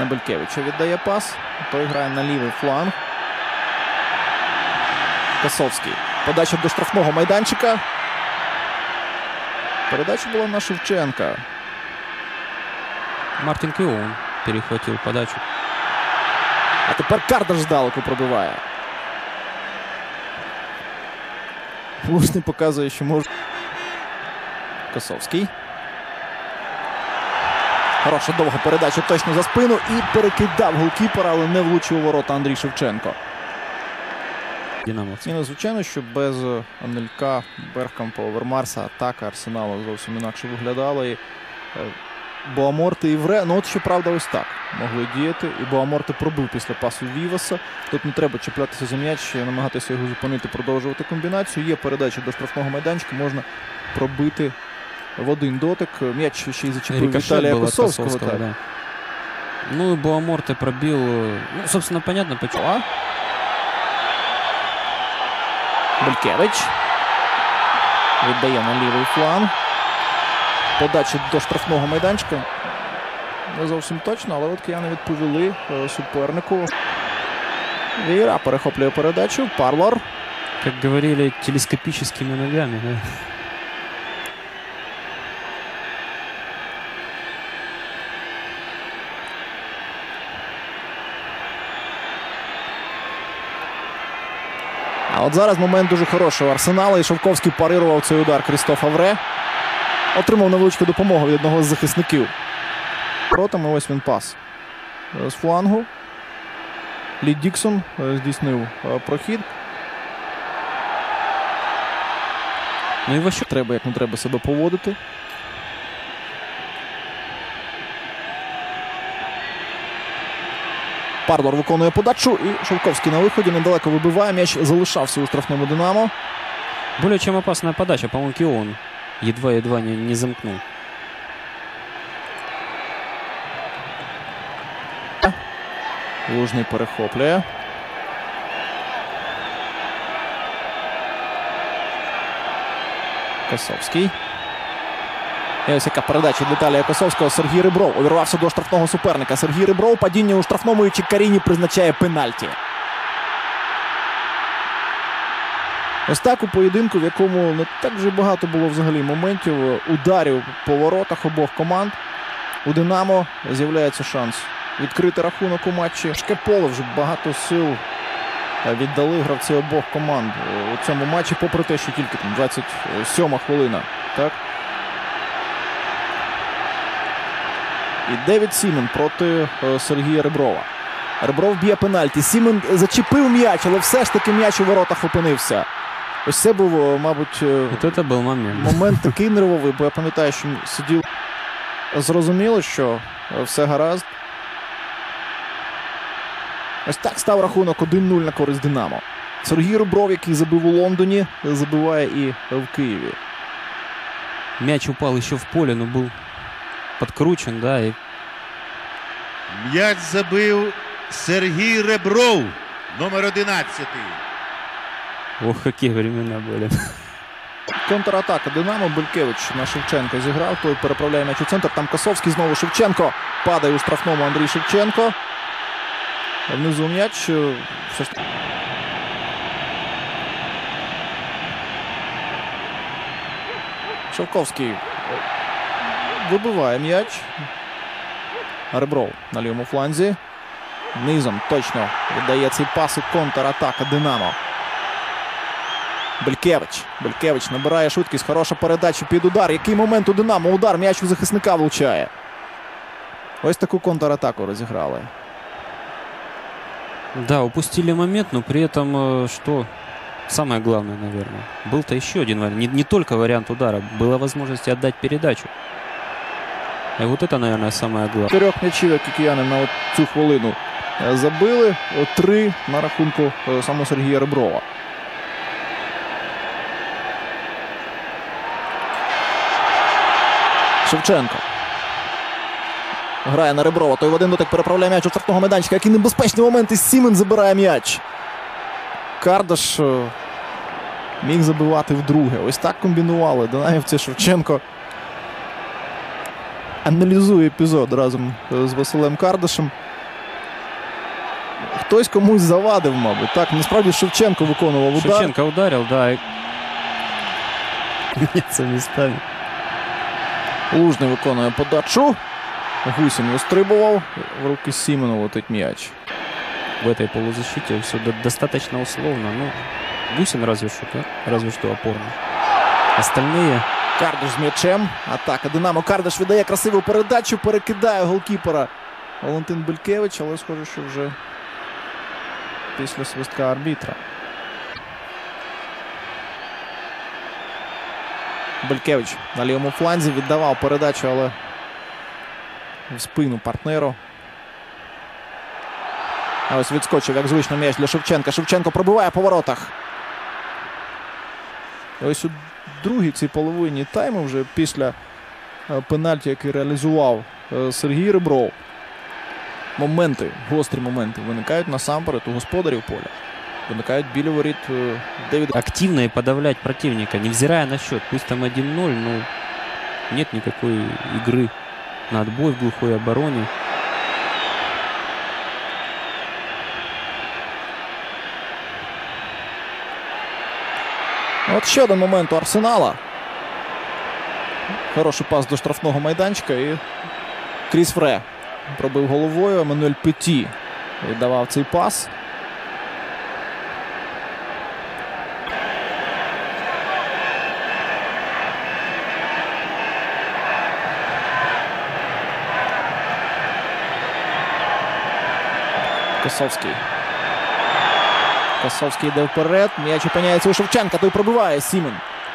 Белькевича віддає пас. Той грає на лівий фланг. Косовський. Подача до штрафного майданчика. Передача була на Шевченка. Мартин Киоун перехватил подачу. А тепер Кардаш здалеку пробиває. Лушний показує, що може. Косовський. Хороша довга передача точно за спину. І перекидав голкіпера, але не влучив у ворота Андрій Шевченко. Динамовцы. І, звичайно, що без Анелька, Берхкампа, Овермарса атака Арсеналу зовсім інакше виглядала. І Боаморти і Вре, ну от щоправда ось так могли діяти. І Боаморти пробив після пасу Віваса. Тут не треба чіплятися за м'яч, намагатися його зупинити, продовжувати комбінацію. Є передача до штрафного майданчика, можна пробити в один дотик. М'яч ще й зачепив Віталія Косовського. Да. Ну и Боаморте пробил. Ну, собственно, понятно почему. Белькевич. Віддає на лівий фланг. Подача до штрафного майданчика. Не зовсім точно, але от кияни відповіли супернику. Віра перехоплює передачу. Парлор. Как говорили, телескопическими ногами. Да? А от зараз момент дуже хороший у Арсенала. І Шовковський парирував цей удар Крістофа Вре. Отримав невеличку допомогу від одного з захисників. Протами ось він пас з флангу. Лі Діксон здійснив прохід. Ну і вообще Треба, як не треба себе поводити. Парлор виконує подачу і Шовковський на виході недалеко вибиває. М'яч залишався у штрафному Динамо. более чем опасная подача. По-моему, Киоун едва-едва не замкнул. Лужний перехоплює. Косовський. І ось яка передача від Віталія Косовського. Сергій Ребров увірвався до штрафного суперника. Сергій Ребров падіння у штрафному і Чікаріні призначає пенальті. Ось так у поєдинку, в якому не так вже багато було взагалі моментів, ударів по воротах обох команд. У Динамо з'являється шанс відкрити рахунок у матчі. Шке поле вже багато сил віддали гравці обох команд у цьому матчі, попри те, що тільки там 27-ма хвилина. Так? І Девід Сімен проти Сергія Реброва. Ребров б'є пенальті. Сімен зачепив м'яч, але все ж таки м'яч у воротах опинився. Ось це був, мабуть, Вот это был момент такий нервовий, бо я пам'ятаю, що сидів. Зрозуміло, що все гаразд. Ось так став рахунок 1-0 на користь Динамо. Сергій Ребров, який забив у Лондоні, забиває і в Києві. Мяч упал еще в поле, но был подкручен, да. И... М'яч забив Сергій Ребров, номер 11. Ох, какие времена были. Контратака Динамо. Белькевич на Шевченка зіграв. Той переправляє м'яч у центр. Там Косовський, знову Шевченко. Падає у штрафному Андрій Шевченко. Внизу м'яч. Шовковський вибиває м'яч. Ребров на лівому фланзі. Низом точно віддає цей пас і контратака Динамо. Белькевич. Белькевич набирає швидкість. Хороша передача під удар. Який момент у Динамо? Удар. М'яч у захисника влучає. Ось таку контратаку розіграли. Да, упустили момент, но при этом, что самое главное, наверное, был-то еще один вариант. Не только вариант удара, была возможность отдать передачу. И вот это, наверное, самое главное. 4 м'ячів, які кияни на цю хвилину забили. 3 на рахунку самого Сергія Реброва. Шевченко. Грає на Реброва. Той в один дотик переправляє м'яч у штрафного майданчика. Який небезпечний момент. І Сімен забирає м'яч. Кардаш міг забивати вдруге. Ось так комбінували динамівці. Шевченко аналізує епізод разом з Василем Кардашем. хтось комусь завадив, мабуть. Так, насправді Шевченко виконував удар. Шевченко ударил, да. И... меняться местами. Лужний виконує подачу. Гусін вистрибував. В руки Сімену летить м'яч. В этой полузащите все достаточно условно. Ну, Гусин разве что опорный. Остальные... Кардаш з м'ячем. Атака Динамо. Кардаш віддає красиву передачу. Перекидає голкіпера Валентин Белькевич. Але схоже, що вже після свистка арбітра. Белькевич на лівому фланзі віддавав передачу, але в спину партнеру. А ось відскочив, як звично, м'яч для Шевченка. Шевченко пробиває по воротах. І ось у другій цій половині тайму, вже після пенальті, який реалізував Сергій Ребров, моменти, гострі моменти виникають насамперед у господарів поля. Виникають біля воріт Девіда. Активно и подавлять противника, невзирая на счет. Пусть там 1-0, но нет никакой игры на отбой в глухой обороне. От ще один момент у Арсенала. Хороший пас до штрафного майданчика і Кріс Фре пробив головою. Еммануель Петі віддавав цей пас. Косовський. Косовський йде вперед. М'яч опиняється у Шевченка. Той пробиває. Сімен.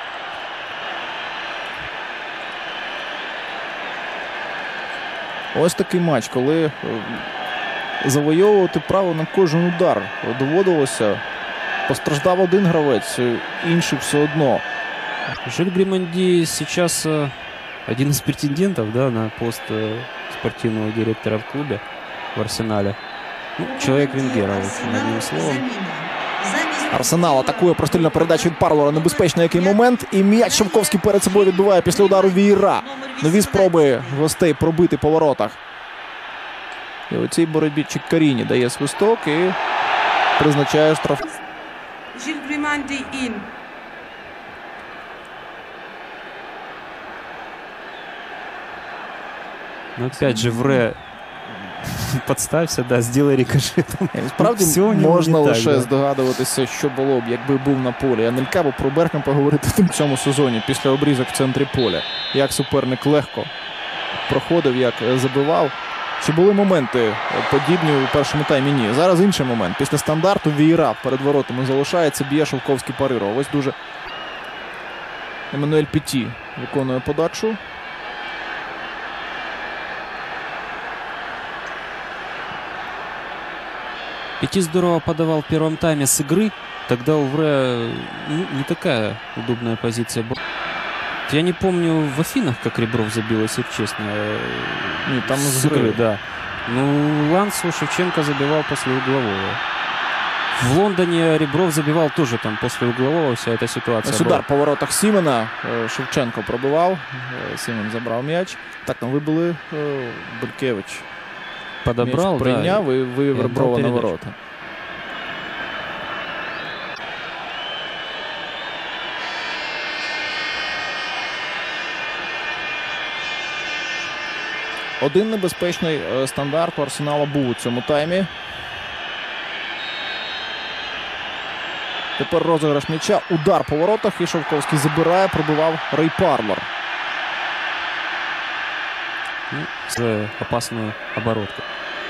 Ось такий матч, коли завойовувати право на кожен удар доводилося. Постраждав один гравець, інший все одно. Жиль Гриманди сейчас один из претендентов, да, на пост спортивного директора в клубе, в Арсенале. Ну, человек Венгера, в общем, одним словом. Арсенал атакує прострільну передачу від Парлора. Небезпечний який момент. І м'яч Шовковський перед собою відбиває після удару Вієра. Нові спроби гостей пробити по воротах. І у цій боротьбі Чіккаріні дає свисток і призначає штраф. Жиль Гриманди ін. Но опять же, Вре, подставься, да, сделай рикошетом. Справді можна лише здогадуватися, що було б, якби був на полі Анелька, бо про Беркампа говорити в цьому сезоні після обрізок в центрі поля. Як суперник легко проходив, як забивав. Чи були моменти подібні у першому таймі? Ні. Зараз інший момент. Після стандарту Вієра перед воротами залишається, б'є Шовковський Париро. Ось дуже Еммануель Петі виконує подачу. Пети здорово подавал в первом тайме с игры. Тогда у Вре не такая удобная позиция была. Я не помню в Афинах, как Ребров забил, если честно. Нет, там с игры, да. Ну, Лансу Шевченко забивал после углового. В Лондоне Ребров забивал тоже там после углового, вся эта ситуация ось удар по воротах Сімена. Шевченко пробивав. Сімен забрав м'яч. Так, там вибили Белькевич. Подобрал, м'яч прийняв, да, і вивів Реброва на ворота. Один небезпечний стандарт у Арсенала був у цьому таймі. Тепер розіграш м'яча. Удар по воротах. І Шовковський забирає. Пробивав Рей Парлор. Ну, свою опасную оборотку.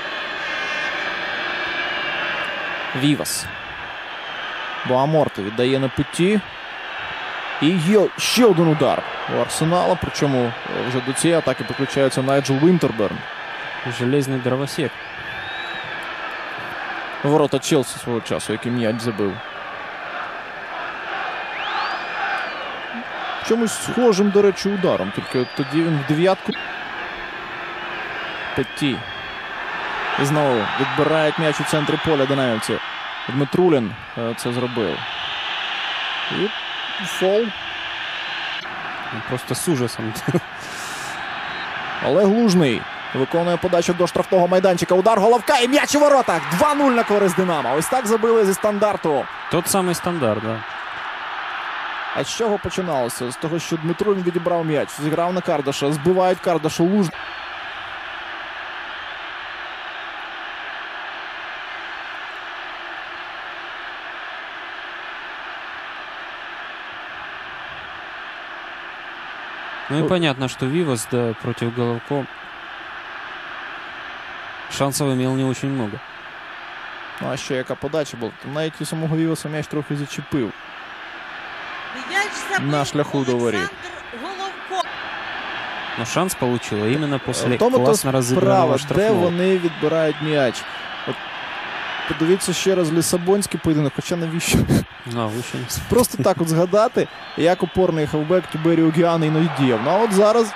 Вівас. Боаморте віддає на Петі. І є ще один удар у Арсенала. Причому вже до цієї атаки підключається Найджел Вінтерберн. Железний дровосек. Ворота Челсі свого часу, який м'яч забив. Чомусь схожим, до речі, ударом. Тільки от тоді він в дев'ятку. Петі. І знову відбирають м'яч у центрі поля динамівці. Дмитрулін це зробив. І фол. Просто с ужасом. Олег Лужний Виконує подачу до штрафного майданчика. Удар головка і м'яч у воротах. 2-0 на користь Динамо. Ось так забили зі стандарту. Тот самый стандарт, да. А з чого починалося? З того, що Дмитрулін відібрав м'яч. Зіграв на Кардаша. Збивають Кардашу. Луж. Ну и понятно, что Вивас, да, против Головко шансов имел не очень много. Ну а ще яка подача була? Навіть у самого Віваса м'яч трохи зачепив. На шляху до воріт. Но шанс получила именно после В тому то классно разыгранного справа, де штрафного. вони відбирають м'яч. От подивіться ще раз Лісабонський поєдинок, хоча навіщо? А, лучше не. Просто так от згадати, як опорний хавбек Тіберіо Гіани іноді діяв. Ну а от зараз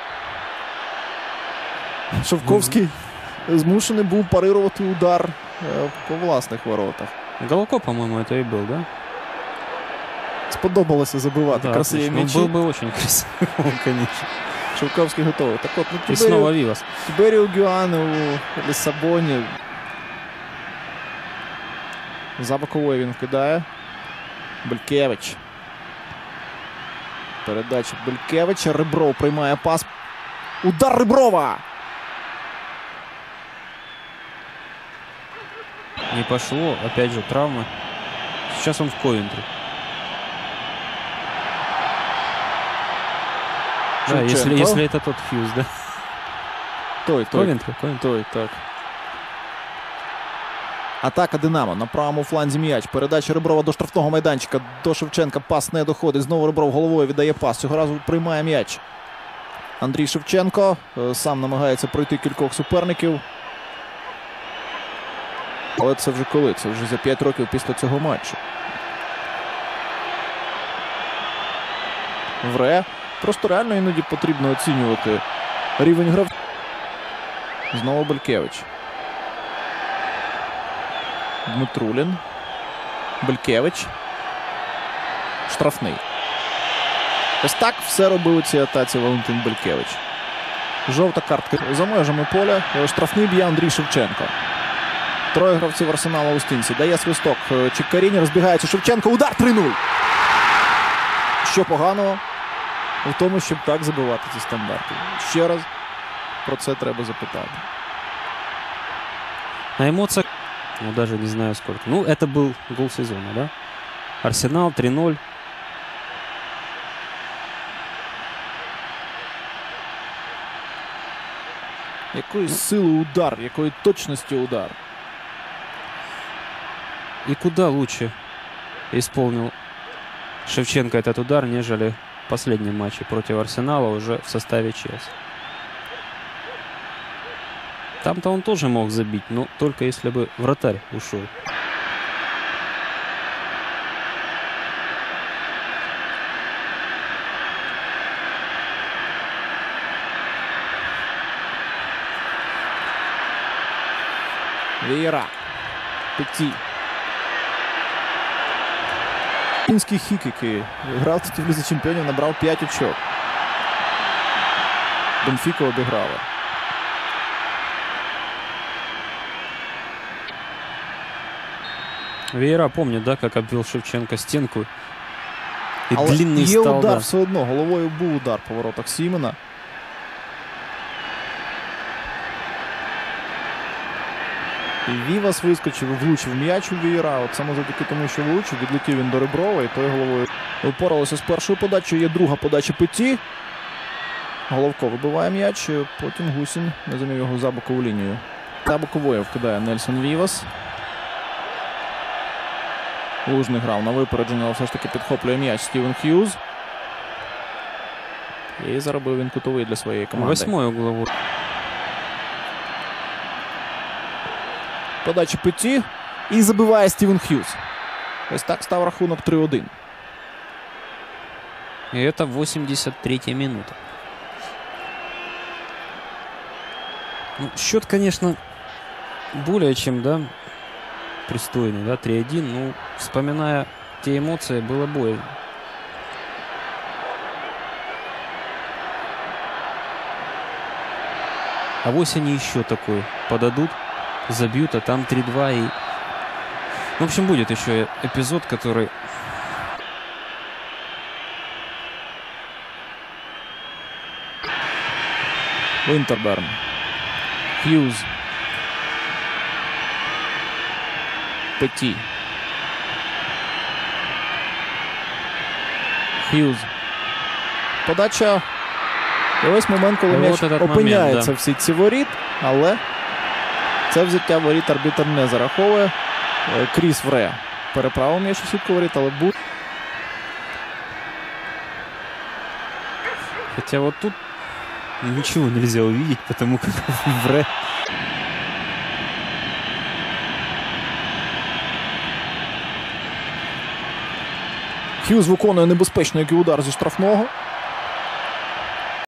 Шовковський змушений був парирувати удар по власних воротах. Головко, по-моему, это и был, да? Сподобалося забивати Да, красиві отлично. м'ячі. Он был бы очень красивый, конечно. Шовковський готовий. Так от, И снова Вивас. Тіберіо Гіани у Лісабоні. За боковою він вкидає. Белькевич. Передача Белькевича. Ребров приймає пас. Удар Реброва! Не пошло. Опять же травма. Сейчас он в Ковентре. Да, Шевченко. если это тот Хьюз, да? Той. Ковентри. Той, так. Атака Динамо. На правому фланзі м'яч. Передача Реброва до штрафного майданчика. До Шевченка пас не доходить. Знову Ребров головою віддає пас. Цього разу приймає м'яч. Андрій Шевченко сам намагається пройти кількох суперників. Але це вже коли? Це вже за 5 років після цього матчу. Вре. Просто реально іноді потрібно оцінювати рівень гравців. Знову Белькевич. Дмитрулін. Белькевич. Штрафний. Ось так все робив у цій атаці Валентин Белькевич. Жовта картка за межами поля. Штрафний б'є Андрій Шевченко. Троє гравців Арсенала у стінці. Дає свисток Чикаріні. Розбігається Шевченко. Удар 3-0. Що поганого в тому, щоб так забивати ці стандарти? Ще раз про це треба запитати. На эмоциях, ну даже не знаю сколько. Ну, это был гол сезона, да? Арсенал 3-0. Якої сили удар, якої точності удар. И куда лучше исполнил Шевченко этот удар, нежели в последнем матче против Арсенала уже в составе ЧС. Там-то он тоже мог забить, но только если бы вратарь ушел. Вієра. Петі. Фінський хік, який грав тут в Лізі Чемпіонів, набрав 5 очок. Бенфіка обіграла. Веера помнит, да, как обвел Шевченко стенку. И Але длинный є стал, удар да. все одно. Головою був удар по воротах Сімена. І Вівас вискочив і влучив м'яч у Вієра. От саме завдяки тому, що влучив, відлетів він до Реброва, і той головою упоралося з першою подачею. Є друга подача Петі. Головко вибиває м'яч, потім Гусін не замів його за бокову лінію. За боковою вкидає Нельсон Вівас. Лужний грав на випередження, але все ж таки підхоплює м'яч Стівен Х'юз. І заробив він кутовий для своєї команди. 8-й угловой. Подача Петі. І забиває Стівен Х'юз. Ось так став рахунок 3-1. И это 83-я минута. Ну, счет, конечно, более чем, да, пристойный, да, 3-1. Ну, вспоминая те эмоции, было больно. А вось они еще такой подадут, забьют, а там 3-2 и... В общем, будет еще эпизод, который... Вінтерберн. Х'юз. Петі. Х'юз. Подача. І ось момент, коли І м'яч от этот опиняється момент, да. в сітці воріт, але це взяття воріт арбітр не зараховує. Кріс Вре переправив м'яч у сітку воріт, але був. Хотя вот тут ничего нельзя увидеть, потому как Вре... Х'юз виконує небезпечний який удар зі штрафного.